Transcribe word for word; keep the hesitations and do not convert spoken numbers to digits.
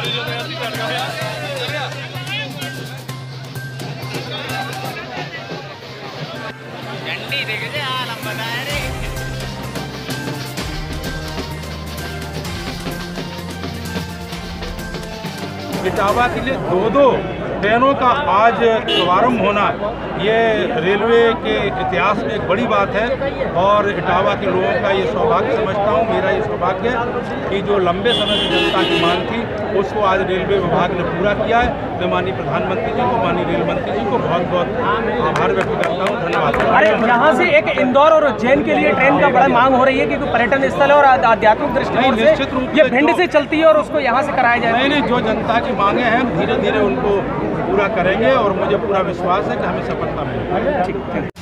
इटावा के लिए दो दो ट्रेनों का आज शुभारंभ होना ये रेलवे के इतिहास में एक बड़ी बात है और इटावा के लोगों का ये सौभाग्य समझता हूँ। मेरा ये सौभाग्य है कि जो लंबे समय से जनता की मांग थी उसको आज रेलवे विभाग ने पूरा किया है। मैं माननीय प्रधानमंत्री जी को, माननीय रेल मंत्री जी को बहुत बहुत आभार व्यक्त करता हूँ, धन्यवाद। अरे यहाँ से एक इंदौर और उज्जैन के लिए ट्रेन का बड़ा मांग हो रही है क्योंकि पर्यटन स्थल और आध्यात्मिक दृष्टिकोण से निश्चित रूप ये भिंड से चलती है और उसको यहाँ से कराया जाए। नहीं नहीं, जो जनता की मांगे हैं धीरे धीरे उनको पूरा करेंगे और मुझे पूरा विश्वास है कि हमें सफलता मिलेगी।